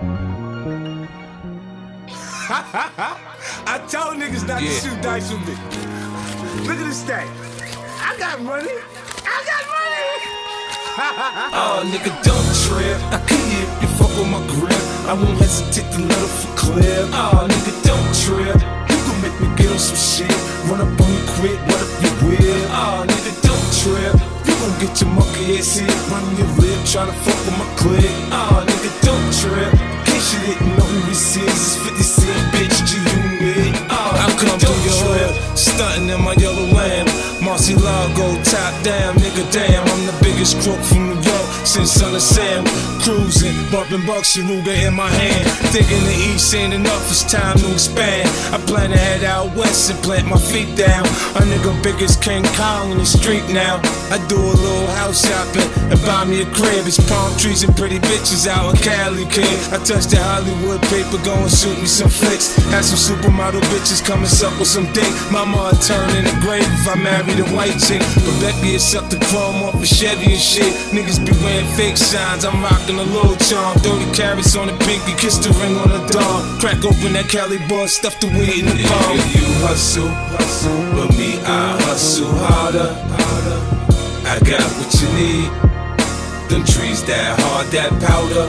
I told niggas not to shoot dice with me. Look at this thing. I got money. I got money. Oh, nigga, don't trip. I can hear you fuck with my grip. I won't hesitate to let her for clear. Oh, nigga, don't trip. You gon' make me get on some shit. Run up on you quick, what if you will? Oh, nigga, don't trip. You gon' get your monkey ass hit. Running your lip, tryna fuck with my clip. Oh, nigga, don't trip. In case you didn't know who this is, it's 50 Cent, bitch, G-Unit. Oh, I come through your hood, stunting in my yellow lamb. Marcielago, top down, nigga, damn. I'm the biggest crook from New York since Son of Sam. Cruising, bumping bucks, Ruger in my hand. Thinking the East ain't enough, it's time to expand. I plan to head out west and plant my feet down. A nigga big as King Kong in the street now. I do a little house shopping and buy me a crib. It's palm trees and pretty bitches out in Cali, kid. I touch the Hollywood paper, go and shoot me some flicks. Have some supermodel bitches come and suck with some dick. Mama would turn in the grave if I married a white chick. But Becky had sucked the chrome off a Chevy and shit. Niggas be wearing fake shines, I'm rocking a little charm. 30 carats on the pinky, kiss the ring on the dawn. Crack open that Cali bar, stuff the weed in the palm. You hustle, but me I hustle harder. I got what you need. Them trees that hard, that powder.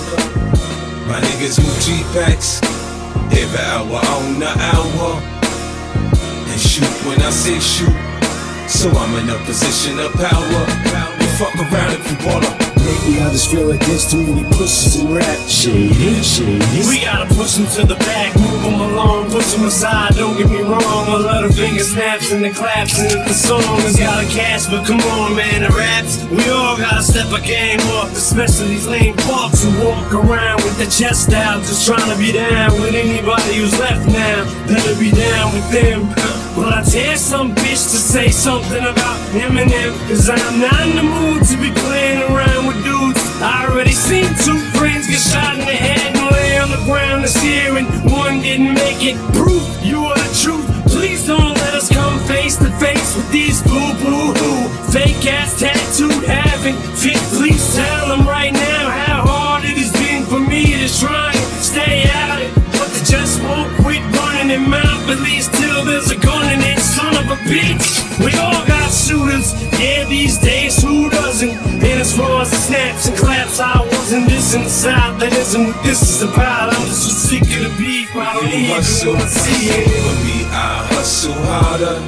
My niggas move G-Packs every hour on the hour. And shoot when I say shoot, so I'm in a position of power. You fuck around if you wanna. Lately I just feel like there's too many pushes in rap. Shady, shady. We gotta push them to the back, move them along, push them aside, don't get me wrong. A lot of finger snaps and the claps, and if the song has got a cast, but come on man, the raps, we all gotta step a game up. Especially these lame fucks who walk around with their chest out, just trying to be down with anybody who's left now. Better be down with them. But I dare some bitch to say something about Eminem, cause I'm not in the mood to be playing around with dudes. I already seen two friends get shot in the head and lay on the ground this year, and one didn't make it. Proof you are the truth. Please don't let us come face to face with these boo-boo-hoo fake ass tattooed having fit. Please tell them right now how hard it has been for me to try and stay out it, but they just won't quit running their mouth, at least till there's a gun in it. Son of a bitch, we all got shooters, yeah, these days, who doesn't? And as far as the snaps and claps, I wasn't this in the South, that isn't what this is about. I'm just so sick of the beef, I don't even wanna see it. For me, I hustle harder.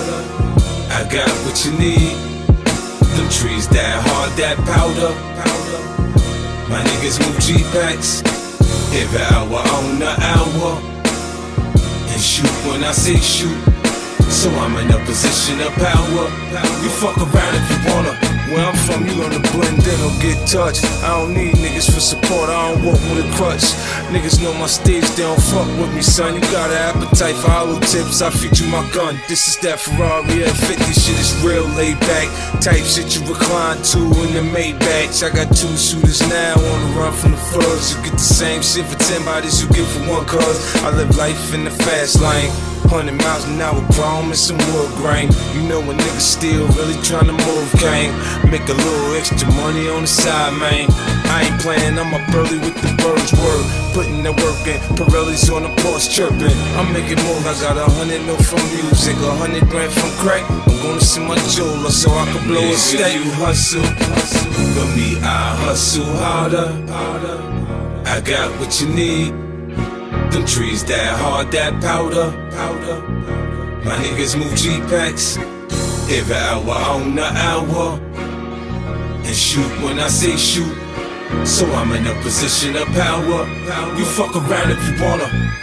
I got what you need. Them trees that hard, that powder. My niggas move G-Packs every hour on the hour. And shoot when I say shoot, so I'm in a position of power. You fuck around if you wanna. Where I'm from, you gonna blend in or get touched. I don't need niggas for support, I don't walk with a crutch. Niggas know my stage, they don't fuck with me, son. You got an appetite for hollow tips, I feed you my gun. This is that Ferrari F50, shit is real laid back. Type shit you recline to in the Maybach. I got 2 shooters now on the run from the thugs. You get the same shit for 10 bodies you get for 1 cuz I live life in the fast lane. 100 miles an hour, chrome and some wood grain. You know a nigga still really tryna move, gang. Make a little extra money on the side, man. I ain't playing, I'm up early with the birds word. Putting the work in, Pirelli's on the porch chirping. I'm making moves, I got 100 mil from music, 100 grand from crack. I'm gonna see my jeweler so I can blow a steak. You hustle, but me I hustle harder. I got what you need. Them trees that hard, that powder. My niggas move G-Packs every hour on the hour. And shoot when I say shoot, so I'm in a position of power. You fuck around if you wanna.